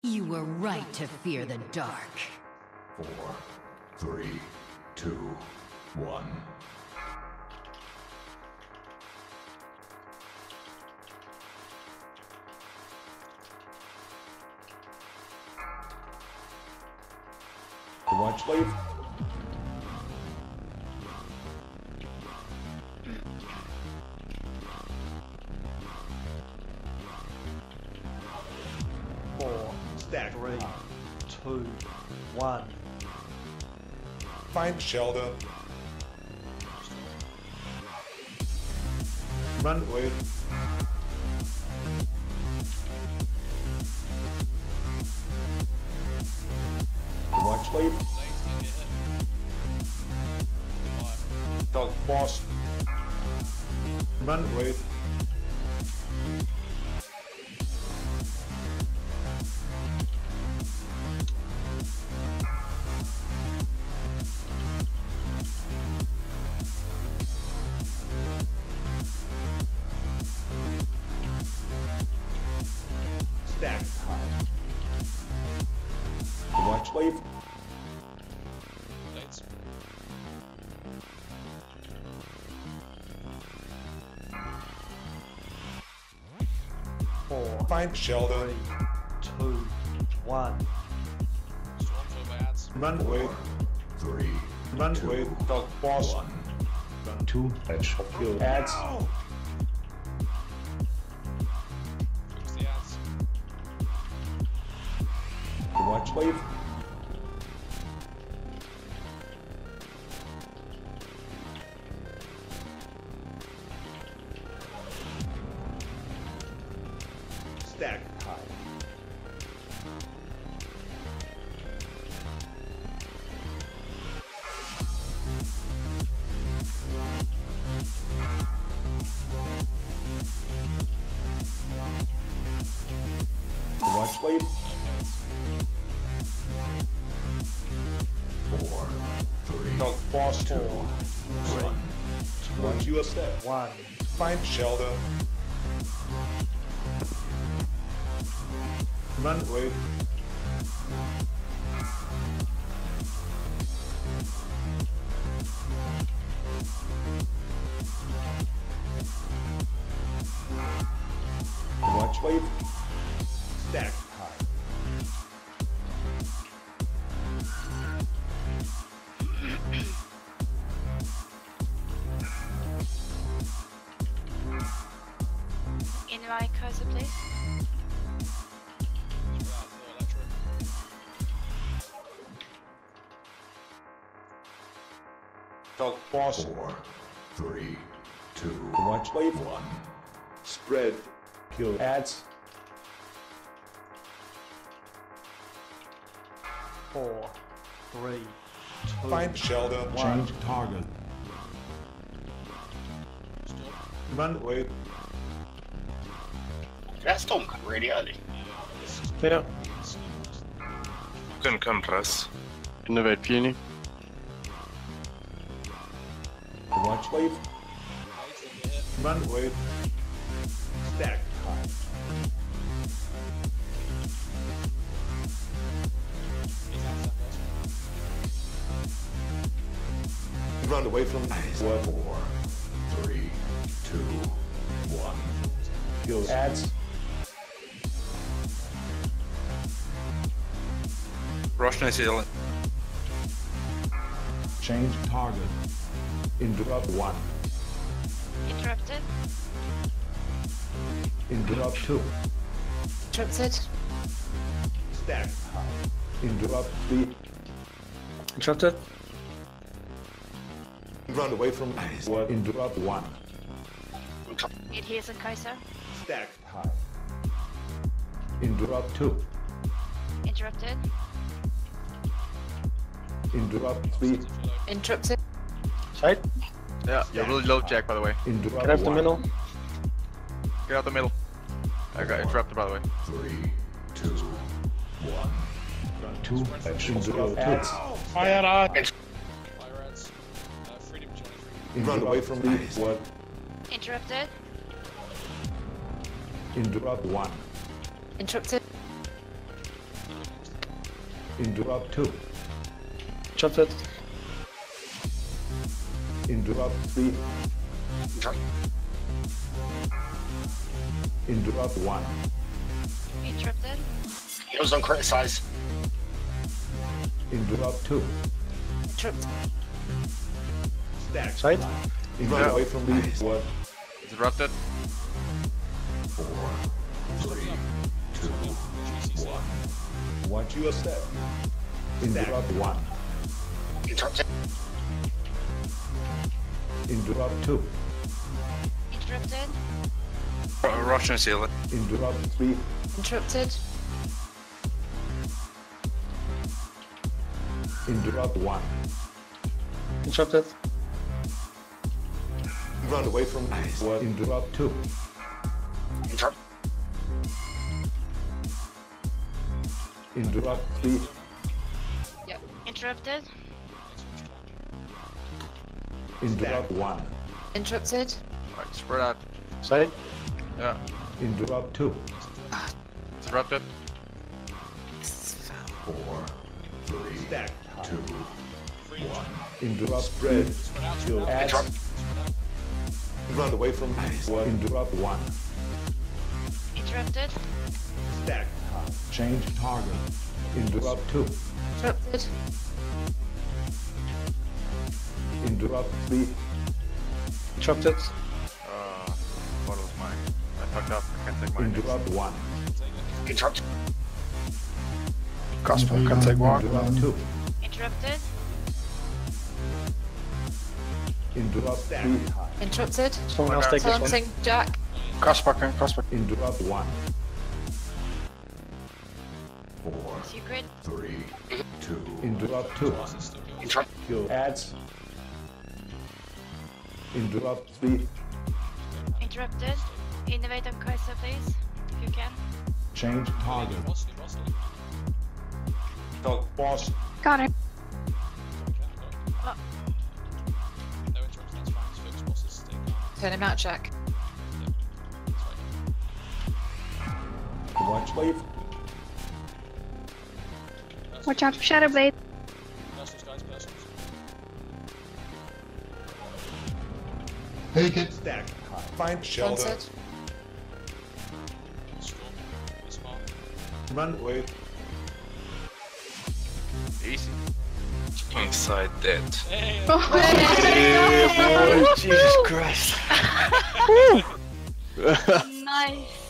You were right to fear the dark. 4, 3, 2, 1. Watch leave. Stack. 3, 2, 1. Find shelter. Run away. Watch leave. Dog boss. Run away. Stack. Watch leave. Lights. Find shelter. 2, 1. Storm for bats. Run away. 3, Run away. Dog boss. 1. Run 2. Edge of kill. Ads. Fix the ads. Watch leave. Stack. Watch leave. 4, 3, Dog boss. 2, 1. Watch you a step. 1. Find shelter. Run away. Watch leave. Stack. Invite cursor, please. Dog boss. 4, 3, 2, Watch leave. 1. Spread. Kill ads. 4, 3, 2. Find shelter. Change target. Run away. That storm cut really early. Ja, Couldn't come press. innovate peony. Watch leave. Run away. Stack. Run away from what? 4, 3, 2, 1. Kill ads. Roshan is healing. Change target. Interrupt 1. Interrupted. Interrupt 2. Interrupted. Stack. Interrupt 3. Interrupted. Run away from what? Interrupt 1. Need heals and cursor. Stack. High. Interrupt 2. Interrupted. Interrupt 3. Interrupted. Side. Yeah, you're really low, Jack, by the way. Interrupt Can I have the 1. middle? Get out the middle. I got interrupted, by the way. 3, 2, 1. Run 2. Interrupt ads. Fire out. Fire ads. Freedom 23. Run away from the what? Interrupted. Interrupt 1. Interrupted. Interrupt 2. Interrupted. Interrupt 3. Interrupt 1. Interrupted. Heroes don't criticize. Interrupt 2. Interrupted. Stack. Side. Run away from me. What? Disrupted. 4, 3, 2, 1. Watch your step. Interrupt 1. Interrupted. Interrupt 2. Interrupted. Russian ceiling. Interrupt 3. Interrupted. Interrupt 1. Interrupted. Run away from me. What? Interrupt 2. Interrupt. Interrupt 3. Yep. Interrupted. Interrupt 1. Interrupted. Alright, spread out. Side. Yeah. Interrupt 2. Disrupted. 4, 3, Stack. 2, 1. Interrupt spread. Kill ads. Interrupt. Run away from me. What? Interrupt 1. Interrupted. Stack. Change target. Interrupt 2. Interrupted. Interrupt 3. Interrupted. What was mine? I fucked up. I can't take mine. Interrupt 1. Interrupt. Casper can take one. Interrupt 2. Interrupted. Interrupt 3. Interrupted. Someone else take this one. Taunting Jack. Casper can. Casper. Interrupt 1. 4, Secret. 3, 2, Interrupt 2. Interrupt. Kill ads. Interrupt 3. Interrupted. Innovate on Kaiser, please. If you can. Change target. Dog. Boss. Got it. Turn him out, Jack. Watch wave. Watch out for Shadowblade. Take it. Stack. Find shelter. Haunted. Run away. Easy. Inside dead. Oh, Jesus Christ. nice.